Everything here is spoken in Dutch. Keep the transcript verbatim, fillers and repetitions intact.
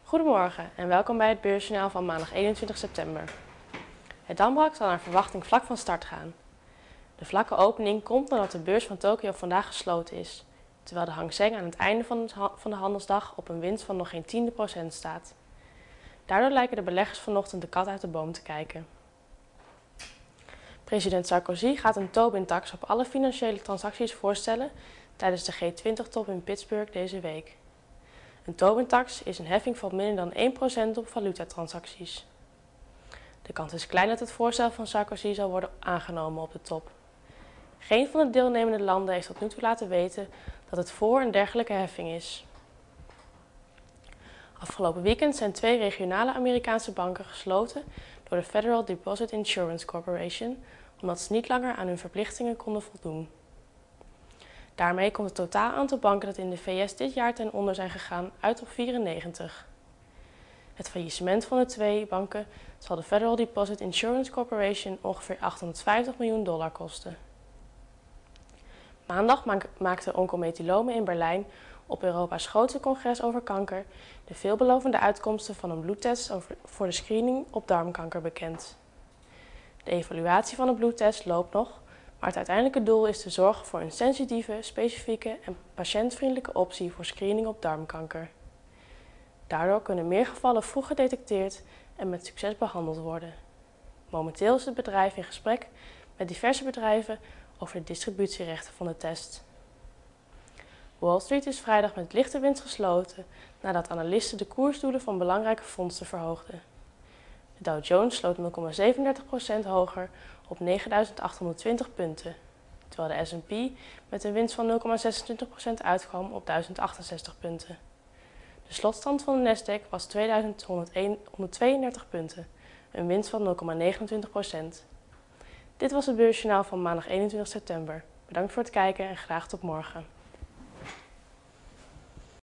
Goedemorgen en welkom bij het beursjournaal van maandag eenentwintig september. Het Dambrak zal naar verwachting vlak van start gaan. De vlakke opening komt nadat de beurs van Tokio vandaag gesloten is, terwijl de Hang Seng aan het einde van de handelsdag op een winst van nog geen tiende procent staat. Daardoor lijken de beleggers vanochtend de kat uit de boom te kijken. President Sarkozy gaat een Tobin-tax op alle financiële transacties voorstellen tijdens de G twintig top in Pittsburgh deze week. Een Tobin-tax is een heffing van minder dan één procent op valutatransacties. De kans is klein dat het voorstel van Sarkozy zal worden aangenomen op de top. Geen van de deelnemende landen heeft tot nu toe laten weten dat het voor een dergelijke heffing is. Afgelopen weekend zijn twee regionale Amerikaanse banken gesloten door de Federal Deposit Insurance Corporation, omdat ze niet langer aan hun verplichtingen konden voldoen. Daarmee komt het totaal aantal banken dat in de V S dit jaar ten onder zijn gegaan uit op vierennegentig. Het faillissement van de twee banken zal de Federal Deposit Insurance Corporation ongeveer achthonderdvijftig miljoen dollar kosten. Maandag maakte Oncometylome in Berlijn op Europa's grootste congres over kanker de veelbelovende uitkomsten van een bloedtest over, voor de screening op darmkanker bekend. De evaluatie van de bloedtest loopt nog, maar het uiteindelijke doel is te zorgen voor een sensitieve, specifieke en patiëntvriendelijke optie voor screening op darmkanker. Daardoor kunnen meer gevallen vroeg gedetecteerd en met succes behandeld worden. Momenteel is het bedrijf in gesprek met diverse bedrijven over de distributierechten van de test. Wall Street is vrijdag met lichte winst gesloten nadat analisten de koersdoelen van belangrijke fondsen verhoogden. De Dow Jones sloot nul komma zevenendertig procent hoger op negenduizend achthonderdtwintig punten, terwijl de S en P met een winst van nul komma zesentwintig procent uitkwam op duizend achtenzestig punten. De slotstand van de Nasdaq was tweeduizend honderdtweeëndertig punten, een winst van nul komma negenentwintig procent. Dit was het beursjournaal van maandag eenentwintig september. Bedankt voor het kijken en graag tot morgen.